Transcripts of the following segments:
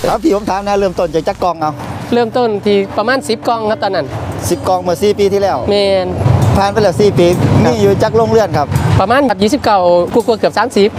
ครับพี่ผมถามนะเริ่มต้นจากจักกองเอาเริ่มต้นที่ประมาณ10 กล่องครับตอนนั้น 10 กองเมื่อ4 ปีที่แล้วเมนผ่านไปแล้ว4 ปีมีอยู่จักโรงเรือนครับประมาณ29กูเกือบ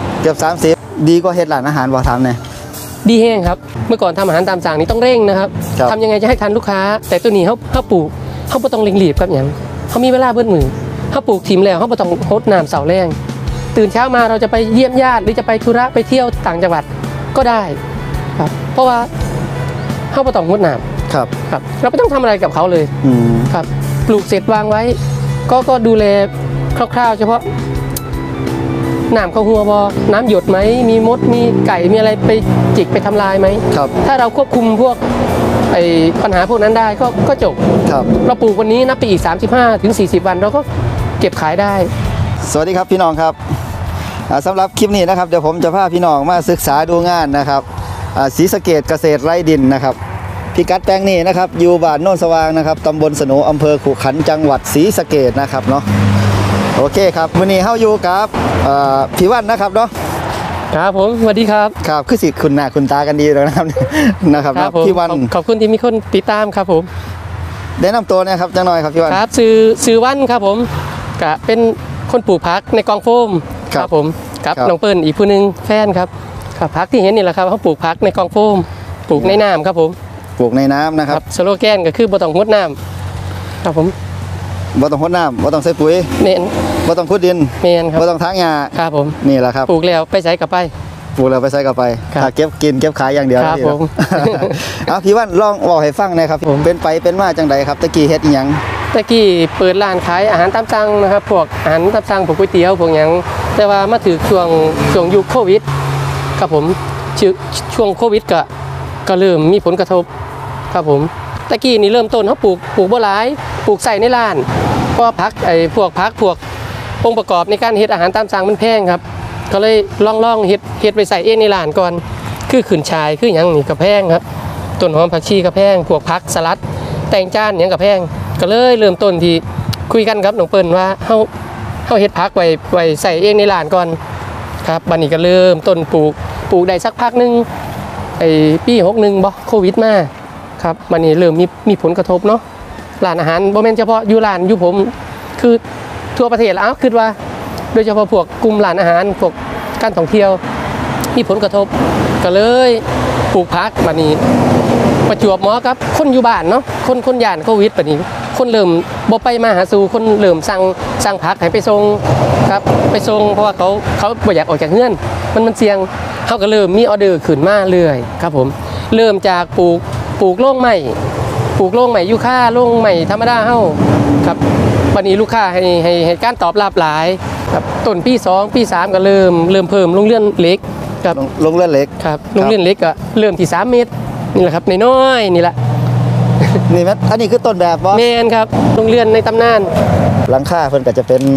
30ดีกว่าเฮ็ดร้านอาหารบ่ทำเนี่ยดีแห้งครับเมื่อก่อนทำอาหารตามสั่งนี่ต้องเร่งนะครับทำยังไงจะให้ทันลูกค้าแต่ตัวนี้เขาปลูกเขาไม่ต้องเร่งรีบครับอย่างเขามีเวลาเบิ้ลมือเขาปลูกถิ่มแล้วเขาไม่ต้องรดน้ำเสาแรงตื่นเช้ามาเราจะไปเยี่ยมญาติหรือจะไปธุระไปเที่ยวต่างจังหวัดก็ได้ครับเพราะว่าเขาไม่ต้องรดน้ำครับเราไม่ต้องทำอะไรกับเขาเลยครับปลูกเสร็จวางไว้ก็ดูแลคร่าวๆเฉพาะน้ำเข้าหัวบอน้ำหยดไหมมีมดมีไก่มีอะไรไปจิกไปทำลายไหมถ้าเราควบคุมพวกปัญหาพวกนั้นได้ก็จบเราปลูกวันนี้นับไปอีก35 ถึง 40 วันเราก็เก็บขายได้สวัสดีครับพี่น้องครับสำหรับคลิปนี้นะครับเดี๋ยวผมจะพาพี่น้องมาศึกษาดูงานนะครับศรีสะเกษเกษตรไร่ดินนะครับพิกัดแปลงนี้นะครับอยู่บ้านโน่นสว่างนะครับตำบลสโนอำเภอขุขันธ์จังหวัดศรีสะเกษนะครับเนาะโอเคครับวันนี้เฮาอยู่กับพี่วันนะครับเนาะครับผมสวัสดีครับครับคือสิคุณหน้าคุณตากันดีแล้วนะครับพี่วันขอบคุณที่มีคนติดตามครับผมแนะนำตัวนะครับจังหน่อยครับพี่วันครับซื้อวันครับผมกะเป็นคนปลูกผักในกองโฟมครับผมครับน้องเปิ้ลอีกผู้นึงแฟนครับผักที่เห็นนี่แหละครับเขาปลูกผักในกองโฟมปลูกในน้ำครับผมปลูกในน้ำนะครับสโลแกนก็คือบ่ต้องรดน้ำครับผมบ่ต้องรดน้ำบ่ต้องใส่ปุ๋ยเมนบ่ต้องขุดดินเมนครับบ่ต้องทางหญ้าครับผมนี่แหละครับปลูกแล้วไปใส่กับไปปลูกแล้วไปใส่กับไปเก็บกินเก็บขายอย่างเดียวครับผมพี่วันลองบอกให้ฟังนะครับเป็นไปเป็นมาจังใดครับตะกี้เฮ็ดอีหยังตะกี้เปิดร้านขายอาหารตามสั่งนะครับพวกอาหารตามสั่งพวกก๋วยเตี๋ยวพวกอย่างแต่ว่ามาถึงช่วงยุคโควิดครับผมช่วงโควิดก็เริ่มมีผลกระทบครับผมตะกี้นี่เริ่มต้นเขาปลูกบ่หลายปลูกใส่ในร้านเพราะพักพวกองค์ประกอบในการเฮ็ดอาหารตามสั่งมันแพงครับก็เลยลองเฮ็ดไปใส่เองในร้านก่อนคือขืนชายคืออย่างนี้กระแพงครับต้นหอมผักชีกระแพงพวกผักสลัดแต่งจานอย่างกระแพงก็เลยเริ่มต้นที่คุยกันครับน้องเปิ้ลว่าเฮาเฮ็ดผักไว้ใส่เองในร้านก่อนครับบัดนี้ก็เริ่มต้นปลูกได้สักพักนึงปี61บ่โควิดมาครับบัดนี้เริ่มมีผลกระทบเนาะร้านอาหารบ่แม่นเฉพาะอยู่ร้านอยู่ผมคือทั่วประเทศแล้วคิดว่าโดยเฉพาะพวกกลุ่มร้านอาหารพวกการท่องเที่ยวมีผลกระทบก็เลยปลูกผักบัดนี้ประจวบเหมาะกับคนอยู่บ้านเนาะคนย่านโควิดบัดนี้คนเริ่มบ่ไปมาหาสู่คนเริ่มสั่งผักให้ไปส่งครับไปส่งเพราะว่าเขาบ่อยากออกจากเฮือนมันเสี่ยงเขาก็เริ่มมีออเดอร์ขึ้นมาเรื่อยครับผมเริ่มจากปลูกโล่งใหม่ยูคาโล่งใหม่ธรรมดาเฮาครับวันนี้ลูกค้าให้การตอบรับหลายครับต้นปี2ปี3ก็เริ่มเพิ่มโรงเรือนเล็กครับโรงเรือนเล็กครับโรงเรือนเล็กก็เริ่มที่3 เมตรนี่แหละครับน้อยๆนี่แหละนี่มั้ยอันนี้คือต้นแบบบ่แม่นครับโรงเรือนในตำนานหลังคาเพิ่นก็จะเป็น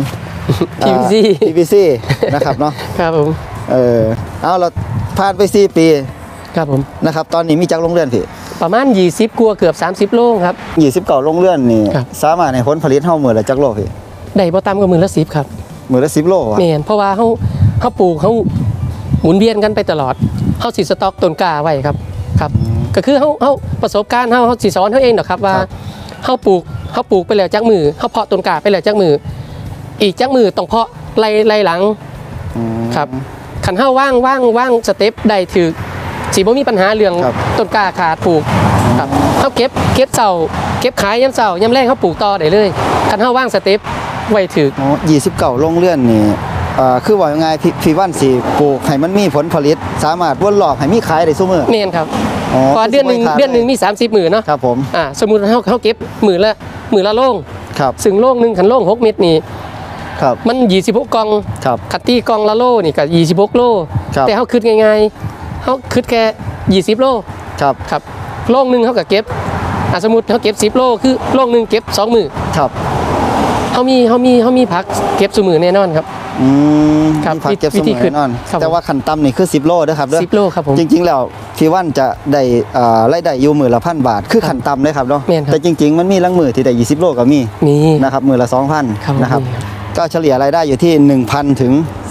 PVC นะครับเนาะครับผมเอาเราผ่านไป4 ปีครับผมนะครับตอนนี้มีจักโรงเรือนพี่ประมาณ20กว่าเกือบ30โรงครับ 29โรงเรือนนี่สามารถให้ผลผลิตเฮามื้อละจักโลพี่ได้บ่ต่ำกว่ามื้อละ10ครับมื้อละ10โลแม่นเพราะว่าเฮาปลูกเฮาหมุนเวียนกันไปตลอดเฮาสิสต็อกต้นกล้าไว้ครับก็คือเฮาประสบการณ์เฮาสิสอนเฮาเองดอกครับว่าเฮาปลูกไปแล้วจักมือเฮาเพาะต้นกล้าไปแล้วจักมืออีกจักมือต้องเพาะไล่หลังครับคันเฮาว่างสเต็ปได้ถือสิบ่มีปัญหาเรื่องต้นกล้าขาดปลูกครับเฮาเก็บเสาเก็บขายยามเสายามแรกเฮาปลูกต่อได้เลยคันเฮาว่างสเต็ปไว้ถือ 29โรงเรือนนี่คือว่ายังไงพี่วันสิปลูกให้มันมีผลผลิตสามารถวนรอบให้มีขายได้ซุมื้อแม่นครับพอเดือนนึงมี30มื้อเนาะครับผมสมมุติเฮาเก็บมื้อละโลงครับซึ่งโลงนึงคันโลง6 เม็ดนี่ครับมัน26กล่องครับคัตตี้กล่องละโลนี่ก็26โลแต่เฮาคิดง่ายๆเฮาคิดแค่20โลครับโลงนึงเฮาก็เก็บสมมุติเฮาเก็บ10โลคือโลงนึงเก็บ2มื้อครับเฮามีผักเก็บซุมื้อแน่นอนครับครับผักเก็บซุมื้อแน่นอนแต่ว่าขั้นต่ำนี่คือ10โลเด้อครับเด้อ 10โลครับผมจริงๆแล้วพี่วันจะได้รายได้อยู่มื้อละ1,000 บาทคือขั้นต่ำเลยครับเนาะแต่จริงๆมันมีลังมื้อที่ได้20โลก็มีนะครับมื้อละ 2,000 นะครับก็เฉลี่ยรายได้อยู่ที่ 1,000 ถึง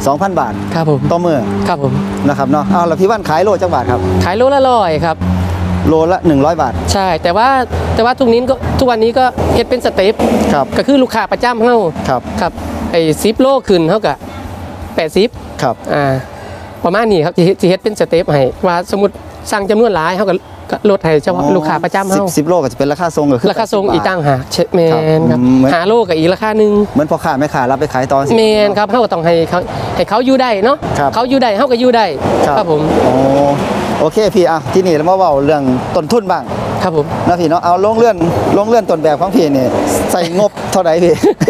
2,000 บาทครับผมต่อมื้อครับผมนะครับเนาะเอาแล้วพี่วันขายโลจักบาทครับขายโลละ100ครับโลละ100 บาทใช่แต่ว่าทุกวันนี้ก็เฮ็ดเป็นสเต็ปครับก็คือลูกค้าประจำเฮาครับครับไอ้10 โลขึ้นเฮาก็80 ครับประมาณนี้ครับสิเฮ็ดเป็นสเต็ปให้ว่าสมมุติสั่งจำนวนหลายเฮาก็ลดให้เฉพาะลูกค้าประจำเฮา 10 โลก็จะเป็นราคาทรงก็คือราคาส่ง 80 อีกต่างหากแมนครับเหมือนหาโลกับอีกราคาหนึงเหมือนพ่อค้าแม่ค้ารับไปขายตอนสิแมนครับเฮาก็ต้องให้เขาอยู่ได้เนาะครับเขาอยู่ได้เฮาก็อยู่ได้ครับผมโอเคพี่อ่ะที่นี่เรามาเว้าเรื่องต้นทุนบ้างครับผมนะพี่เนาะเอาลงเลื่อนต้นแบบของพี่นี่ใส่งบเท่าไหร่พี่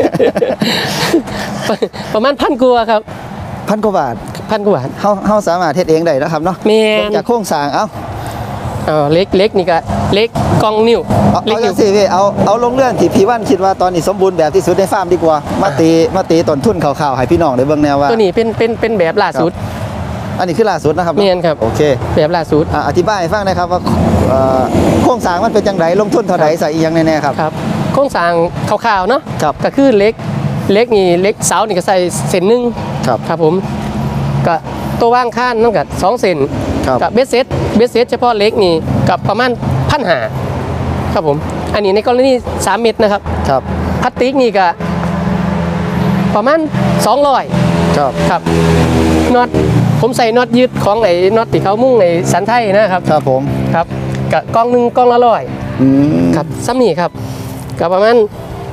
ประมาณ1,000กว่าครับ 1,000 กว่าบาท 1,000 กว่าบาทเฮาสามารถเฮ็ดเองได้นะครับเนาะแมเริ่นมจากโครงสร้างเล็กนี่ก็เล็กกองนิ้วเอาเล็กจันิ้วงซี่พี่เอาลงเลื่อนที่พี่วันคิดว่าตอนนี้สมบูรณ์แบบที่สุดในฟาร์มดีกว่ามาตีต้นทุนข่าวๆให้พี่น้องได้เบิ่งแนวว่าตัวนี้เป็นแบบล่าสุดอันนี้คือล่าสุดนะครับแม่นครับโอเคแบบล่าสุดอธิบายให้ฟังหนะครับว่าโครงสร้างมันเป็นจังไดลงทุนเท่าไหร่ใส่อีหยังแน่ๆครับครับโครงสร้างคร่าวๆเนาะครับก็คือเล็กนี่เล็กเสานี่ก็ใส่เส้นหนึงครับครับผมก็ตัวว่างข้านนั่นก็2เซนครับกับเบสเซตเฉพาะเล็กนี่กับประมาณ1,500ครับผมอันนี้ในกรณี3 เม็ดนะครับครับพลาสติกนี่ก็ประมาณ200 ครับครับน็อตผมใส่น็อตยึดของไอ้น็อตที่เขามุ่งในสันไทยนะครับครับผมครับกับกองหนึ่งกองละ100 อืมครับซ้ำนี่ครับกับประมาณ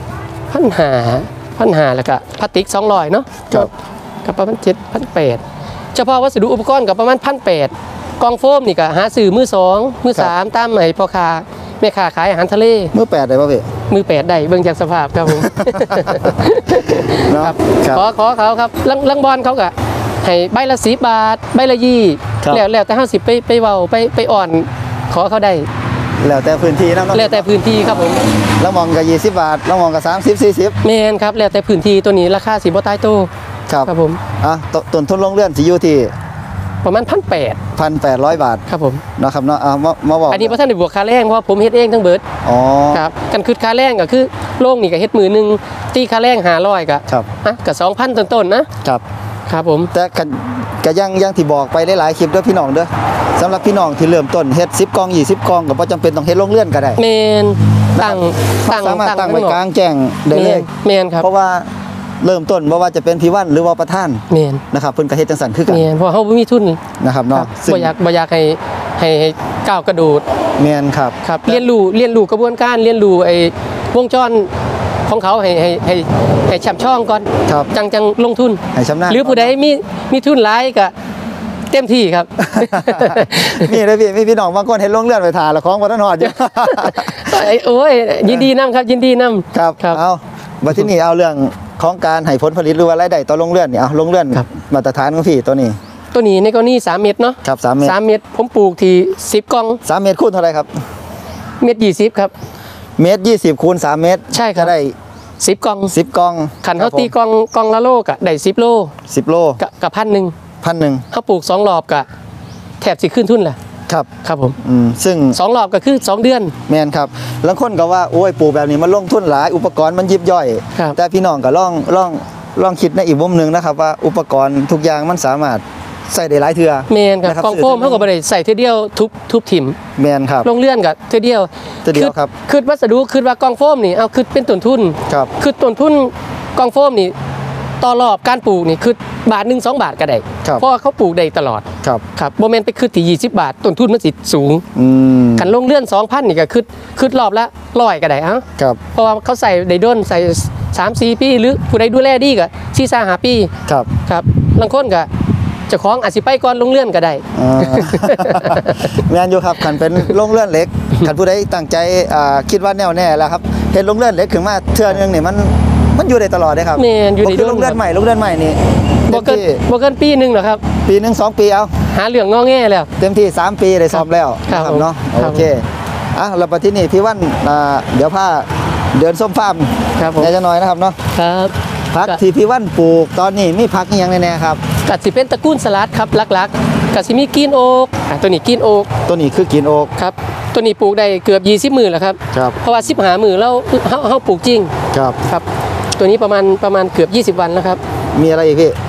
1,500แล้วก็พลาสติก200เนาะครับกับประมาณ7,800เฉพาะวัสดุอุปกรณ์กับประมาณ1,800กองโฟมนี่ก็หาซื้อมือ2มือ3ตามไหนพ่อค้าแม่ค้าขายอาหารทะเลมือ8ได้ป่ะพี่มือ8ได้เบิ่งจากสภาพครับผมเนาะครับครับขอเขาครับลังบอลเขาก็ให้ใบละ10 บาทใบละครับแล้วแต่50ไปเว้าไปอ่อนขอเขาได้แล้วแต่พื้นที่นะแล้วแต่พื้นที่ครับผมแล้วมองก็20 บาทแล้วมองก็30 40 แมนครับแล้วแต่พื้นที่ตัวนี้ราคาสิบ่ตายโตครับครับผมต้นทุนลงเลื่อนสิอยู่ที่ประมาณ1,800 1,800 บาทครับผมเนาะครับเนาะมาบอกอันนี้บ่ทันได้บวกค่าแรงเพราะว่าผมเฮ็ดเองทั้งเบิดอ๋อครับกันคือค่าแรงก็คือโรงนี่ก็เฮ็ดมือหนึงตีค่าแรง500ก็ครับก็2,000ต้นๆนะครับ ครับผมแต่ก็ยังที่บอกไปหลายๆคลิปเด้อพี่น้องเด้อสำหรับพี่น้องที่เริ่มต้นเฮ็ด10 กล่อง20 กล่องก็บ่จำเป็นต้องเฮ็ดลงเลื่อนก็ได้แมนตั้งสามารถตั้งไว้กลางแจ้งได้เลยแมนครับเพราะว่าเริ่มต้นบ่ว่าจะเป็นพี่วันหรือว่าประธานแมนนะครับเพิ่นก็เฮ็ดจังซั่นคือกันแมนเพราะเฮาบ่มีทุนนะครับครัเนาะบบ่อยากให้ก้าวกระโดดแม่นครับครับเรียนรู้กระบวนการเรียนรู้ไอ้วงจรของเขาให้ฉ่ำช่องก่อนครับจังลงทุนให้ชำนาญหรือผู้ใดมีทุนหลายก็เต็มที่ครับมีเลยพี่มีพี่น้องบางคนเห็นลงเลื่อนไปถ่าละของบ่ทันฮอดอยู่โอ้ยยินดีนํครับยินดีนํครับครับเอาบัดที่นี่เอาเรื่องของการให้ผลผลิตหรือว่ารายได้ต่อลงเลื่อนนี่เอาลงเลื่อนครับมาตรฐานของพี่ตัวนี้ตัวนี้ในกรณี3 เม็ดเนาะครับ3เมตร 3 เม็ดผมปลูกที่10 กล่อง 3เมตรคูณเท่าไหร่ครับเม็ด20ครับเมตร20คูณ3เมตรใช่ครับก็ได้ 10 กล่อง 10กล่องขันเขาตีกล่องละโลก็ได้10 โล 10โลกับ1,000 1,000 เขาปลูก2 รอบก็แทบสิขึ้นทุนแหละครับครับผมซึ่ง 2 รอบก็คือ2 เดือนแมนครับบางคนก็ว่าโอ้ยปลูกแบบนี้มันลงทุนหลายอุปกรณ์มันยิบย่อยครับแต่พี่น้องก็ลองคิดในอีกมุมหนึงนะครับว่าอุปกรณ์ทุกอย่างมันสามารถใส่ได้หลายเทื่อแมนครับนะครับกล่องโฟมเขาก็บ่ได้ใส่เทื่อเดียวทุบถิ่มแมนครับลงเลื่อนกับเทื่อเดียวเทื่อเดียวครับคือวัสดุคือว่ากล่องโฟมนี่เอาคือเป็นต้นทุนครับคือต้นทุนกล่องโฟมนี่ต่อรอบการปลูกนี่คือบาท1 2 บาทก็ได้ครับเพราะว่าเขาปลูกได้ตลอดครับครับโมเมนต์ไปคือที่20 บาทต้นทุนมันสิสูงอืมขันลงเลื่อน 2,000นี่ก็คือรอบละ100ก็ได้เอ้าครับเพราะว่าเขาใส่ได้ด้นใส่3-4 ปี หรือผู้ใดดูแลดีก็4-5 ปีครับครับบางคนก็เจ้าของอาจสิไปก่อนลงเลื่อนก็ได้อ่า แมนอยู่ครับขันเป็นลงเลื่อนเหล็กขันผู้ใดตั้งใจคิดว่าแน่วแน่แล้วครับเห็นลงเลื่อนเหล็กขึ้นมาเทื่อนึงเนี่ยมันอยู่ได้ตลอดเลยครับแม่นอยู่ได้บ่คือลงเลื่อนใหม่นี่บ่เกินเต็มที่บ่เกินปีหนึงหรอกครับปีหนึง2 ปีเอาหาเรื่องงอแงแล้วเต็มที่3 ปีได้ซ่อมแล้วครับนะครับเนาะครับโอเคแล้วปัจจุบันนี้พี่วันเดี๋ยวพาเดินส้มฟาร์มครับผมในจะน้อยนะครับเนาะครับพักที่พี่วันปลูกตอนนี้มีพักอีหยังแน่ๆครับก็สิเป็นตระกูลสลัดครับหลักๆก็สิมีกรีนโอ๊กตัวนี้กรีนโอ๊กตัวนี้คือกินโอ๊กครับตัวนี้ปลูกได้เกือบ20 มื้อแล้วครับครับเพราะว่า15 มื้อแล้วเฮาปลูกจริงครับครับตัวนี้ประมาณเกือบ20 วันแล้วครับมีอะไรอีกพี่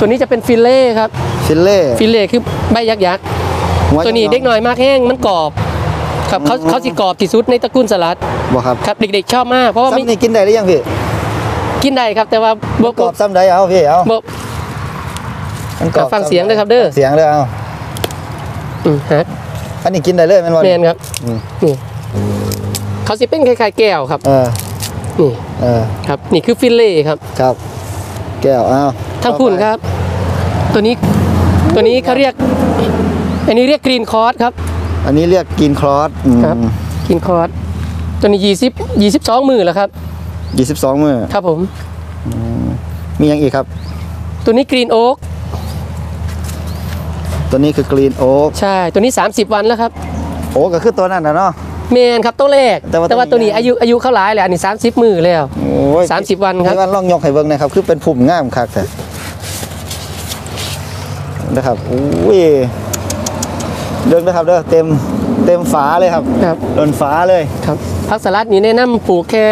ตัวนี้จะเป็นฟิลเล่ครับฟิลเล่ฟิลเล่คือใบยักษ์หัตัวนี้เด็กหน่อยมากแห้งมันกรอบครับเขาสิกรอบที่สุดในตระกูลสลัดบ่ครับครับเด็กๆชอบมากเพราะว่าซ้ำนี่กินได้หรือยังพี่กินได้ครับแต่ว่าบ่กรอบซ้ำใดเอาพี่เอาบ่มันกรอบฟังเสียงด้วยครับเด้อเสียงเด้อเอาฮะอันนี้กินได้เลยแม่นบ่แมนครับอืมนี่เขาสิเป็นคล้ายๆแก้วครับ นี่ ครับนี่คือฟิลเล่ครับครับแก้วเอาทั้งคุณครับ ตัวนี้เขาเรียก อันนี้เรียกกรีนคอร์สครับอันนี้เรียกกินคลอสครับกรีนคอร์สตัวนี้22มือแล้วครับ 22 มื้อครับผมมีอย่างอีกครับตัวนี้กรีนโอ๊กตัวนี้คือกรีนโอ๊กใช่ตัวนี้30วันแล้วครับโอ๊กก็คือตัวนั้นนะเนาะเมนครับตัวแรกแต่ว่าแต่ว่าตัวนี้อายุเข้าหลายแล้วอันนี้30มือแล้วโอ้ย 30วันครับพี่วันลองยกให้เบิ่งหนะครับคือเป็นพุ่มงามคักแต่นะครับโอ้ยเดินนะครับเด้อเต็มฝาเลยครับครับโดนฝาเลยครับผักสลัดนี้แนะนำปลูกแค่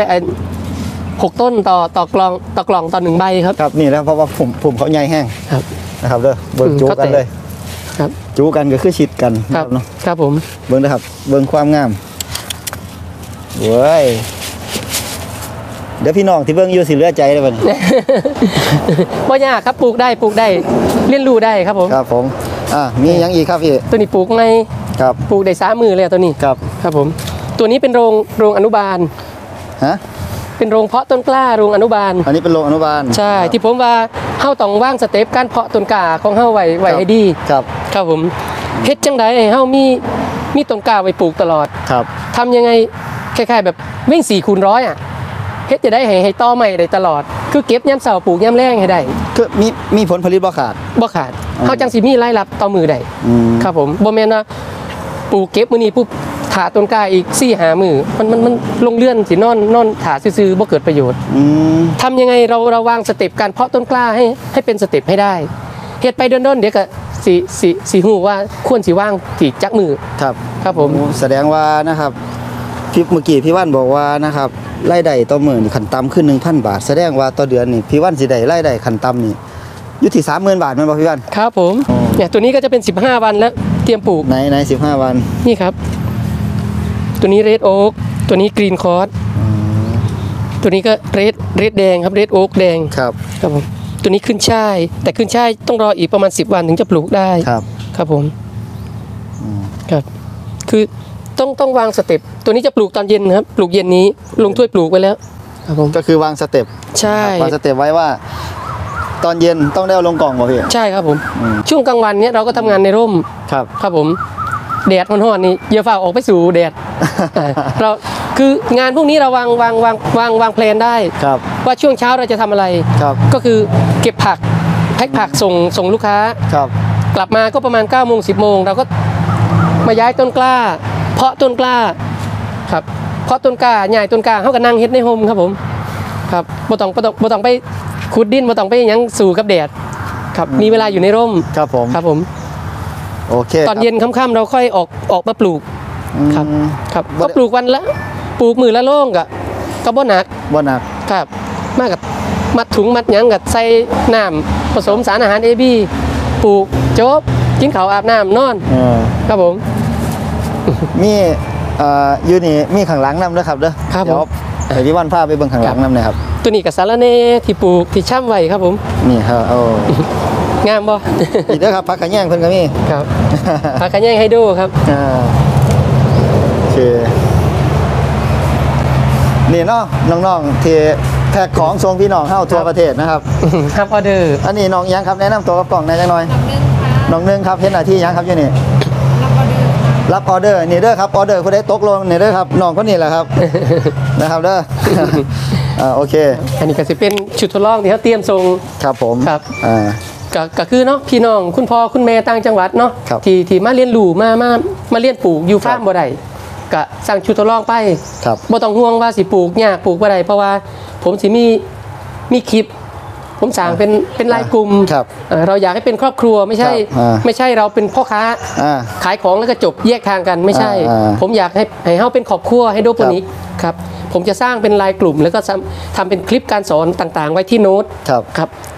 6 ต้นต่อกล่องต่อ1ใบครับครับนี่แล้วเพราะว่าพุ่มเขาใหญ่แห้งครับนะครับเด้อเบิ่งจูกันเลยครับจูกันก็คือชิดกันครับเนาะครับผมเบิ่งนะครับเบิ่งความงามเว้ยเดี๋ยวพี่น้องที่เบิ่งอยู่สิเหลือใจเลยบัดนี้บ่ยากครับปลูกได้เรียนรู้ได้ครับผมครับผมมีหยังอีกครับพี่ตัวนี้ปลูกในครับปลูกได้3 มือเลยตัวนี้ครับครับผมตัวนี้เป็นโรงอนุบาลฮะเป็นโรงเพาะต้นกล้าโรงอนุบาลอันนี้เป็นโรงอนุบาลใช่ที่ผมว่าเฮาต้องวางสเต็ปการเพาะต้นกล้าของเฮาไว้ครับให้ดีครับครับผมเฮ็ดจังไดให้เฮามีต้นกล้าไว้ปลูกตลอดครับทำยังไงคล้ายๆแบบวิ่ง4x100อ่ะเฮ็ดจะได้ให้ต่อใหม่ได้ตลอด คือเก็บยามเช้าปลูกยามแลงให้ได้คือมีผลผลิตบ่ขาดบ่ขาดเฮาจังสิมีรายรับต่อมือได้ ครับผมบ่แม่นว่าปลูกเก็บมื้อนี้ปุ๊บถาต้นกล้าอีก4-5 มื้อมันลงเลื่อนสินอนถาซื่อๆบ่เกิดประโยชน์ ทำยังไงเราวางสเต็ปการเพาะต้นกล้าให้เป็นสเต็ปให้ได้เฮ็ดไปเดินๆเดี๋ยวก็สิฮู้ว่าควรสิว่างที่จักมือครับครับผมแสดงว่านะครับเมื่อกี้พี่วันบอกว่านะครับรายได้ต่อมื้อนี่ขั้นต่ำขึ้น 1,000 บาท แสดงว่าต่อเดือนนี่พี่วันสิได้รายได้ขั้นต่ำนี่อยู่ที่ 30,000 บาทแม่นบ่พี่วันครับผมอ๋อเนี่ยตัวนี้ก็จะเป็น15 วันแล้วเตรียมปลูกใน15 วันนี่ครับ ตัวนี้เรดโอ๊กตัวนี้กรีนคอร์สตัวนี้ก็เรดแดงครับเรดโอ๊กแดงครับครับผมตัวนี้ขึ้นช่ายแต่ขึ้นช่ายต้องรออีกประมาณ10 วันถึงจะปลูกได้ครับครับผมครับคือต้องวางสเต็ปตัวนี้จะปลูกตอนเย็นนะครับปลูกเย็นนี้ลงถ้วยปลูกไว้แล้วครับผมก็คือวางสเต็ปใช่วางสเต็ปไว้ว่า ตอนเย็นต้องได้เอาลงกล่องบ่พี่ใช่ครับผมอืมช่วงกลางวันเนี้ยเราก็ทำงานในร่มครับครับผมแดดร้อนๆนี่อย่าฝ่าออกไปสู่แดด เราคืองานพวกนี้เราวางแพลนได้ครับว่าช่วงเช้าเราจะทำอะไรครับก็คือเก็บผักแพ็คผักส่งลูกค้าครับกลับมาก็ประมาณ9 โมง 10 โมงเราก็มาย้ายต้นกล้า เพาะต้นกล้าครับเพาะต้นกล้าใหญ่ต้นกล้าเขาก็นั่งเฮ็ดในโฮมครับผมครับบ่ต้องไปขุดดินบ่ต้องไปหยังสู่กับแดดครับมีเวลาอยู่ในร่มครับผมครับผมโอเคตอนเย็นค่ำๆเราค่อยออกมาปลูก ครับ ครับบ่ก็ได้ปลูกวันละปลูกมือละโล่งก็บ่หนักบ่หนักครับมากับมัดถุงมัดหยังกับใส่น้ำผสมสารอาหาร AB ปลูกจบกินข้าวอาบน้ำนอน ครับผมมีอยู่นี่มีข้างหลังนำเด้อครับเด้อครับผมเดี๋ยวให้พี่วันพาไปเบิ่งข้างหลังนำหนะครับตัวนี้กับสารเนที่ปลูกที่ช่ำไว้ครับผมนี่ครับโอ้งามบ่นี่เด้อครับพักขะแยงเพิ่นก็มีครับพากันแย่งให้ดูครับโอเคนี่เนาะน้องๆที่แพ็คของส่งพี่น้องเฮาทั่วประเทศนะครับครับออเดอร์อันนี้น้องอิหยังครับแนะนำตัวกับกล่องหน่อยจังหน่อยน้องนึงครับเฮ็ดหน้าที่หยังครับอยู่นี่รับออเดอร์นี่เด้อครับออเดอร์ผู้ใดตกลงนี่เด้อครับน้องคนนี้แหละครับ นะครับเด้อ โอเคอันนี้ก็จะเป็นชุดทดลองที่เขาเตรียมส่งครับผมครับอ่าก็คือเนาะพี่น้องคุณพ่อคุณแม่ต่างจังหวัดเนาะครับที่มาเรียนรู้มาเรียนปลูกอยู่ฟาร์มบ่ได้ก็สั่งชุดทดลองไปครับบ่ต้องห่วงว่าสิปลูกยากปลูกบ่ได้เพราะว่าผมสิมีคลิป ผมสั่งเป็นรายกลุ่มครับเราอยากให้เป็นครอบครัวไม่ใช่ครับไม่ใช่เราเป็นพ่อค้าอ่าขายของแล้วก็จบแยกทางกันไม่ใช่ ผมอยากให้เฮาเป็นครอบครัวให้โดโปนิกครับผมจะสร้างเป็นรายกลุ่ม แล้วก็ทำเป็นคลิปการสอนต่างๆ ไว้ที่โน้ตครับครับ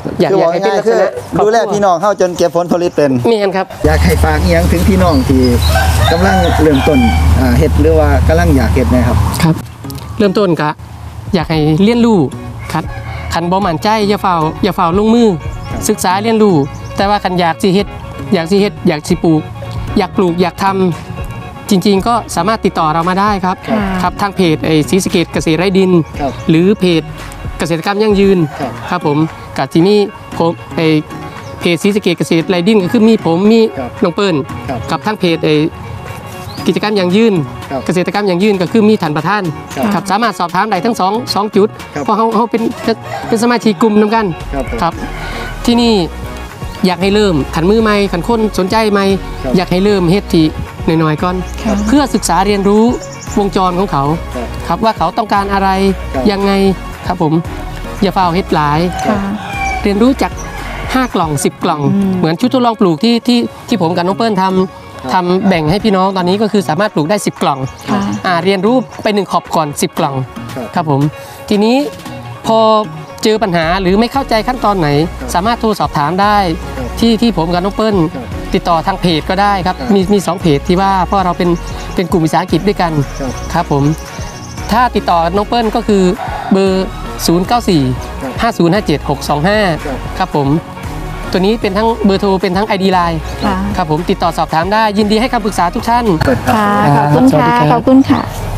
อยากคือบอกให้เป็นง่ายลักๆคืษอณะดูแลพี่น้องเข้าจนเก็บผลผลิตเป็นมีกันครับอยากให้ฝากอหยังถึงพี่น้องที่กำลังเริ่มต้นเฮ็ดหรือว่ากำลังอยากเฮ็ดนะครับครับ เริ่มต้นก็อยากให้เรียนรู้ครับคันบ่มั่นใจอย่าเฝ้าลงมือครับศึกษาเรียนรู้แต่ว่าคันอยากสิเฮ็ดอยากสิปลูก อยากปลูกอยากทำจริงๆก็สามารถติดต่อเรามาได้ครับครับครับทางเพจศรีสะเกษเกษตรไร่ดินครับหรือเพจเกษตรกรรมยั่งยืนครับครับผมกับที่มีผมเพจศรีสะเกษเกษตรไร่ดินก็คือมีผมมีครับน้องเปิ้ลครับกับทางเพจกิจกรรมยั่งยืนครับเกษตรกรรมยั่งยืนก็คือมีฐานประธานครับครับสามารถสอบถามได้ทั้งสองจุดครับเพราะเขาเป็นสมาชิกกลุ่มนำกันครับผมครับที่นี่อยากให้เริ่มขันมือใหม่ขันคนสนใจใหม่ครับอยากให้เริ่มเฮ็ดทีหน่อยๆก่อนค่ะเพื่อศึกษาเรียนรู้วงจรของเขาครับครับว่าเขาต้องการอะไรครับยังไงครับผมอย่าเฝ้าเฮ็ดหลายค่ะเรียนรู้จาก5 กล่อง 10 กล่องอืมเหมือนชุดทดลองปลูกที่ผมกับน้องเปิ้ลทำแบ่งให้พี่น้องตอนนี้ก็คือสามารถปลูกได้ 10 กล่องค่ะเรียนรู้ไป1ขอบก่อน 10 กล่องครับครับผมทีนี้พอเจอปัญหาหรือไม่เข้าใจขั้นตอนไหน สามารถโทรสอบถามได้ครับที่ผมกับน้องเปิ้ลครับติดต่อทางเพจก็ได้ครับครับมี2เพจที่ว่าเพราะเราเป็นกลุ่มวิสาหกิจด้วยกันครับครับผมถ้าติดต่อน้องเปิ้ลก็คือเบอร์ 094 5057 625 ครับผมตัวนี้เป็นทั้งเบอร์โทรเป็นทั้ง ID Line ค่ะครับผมติดต่อสอบถามได้ยินดีให้คำปรึกษาทุกท่านเปิดครับค่ะ ขอบคุณสวัสดีค่ะครับขอบคุณค่ะ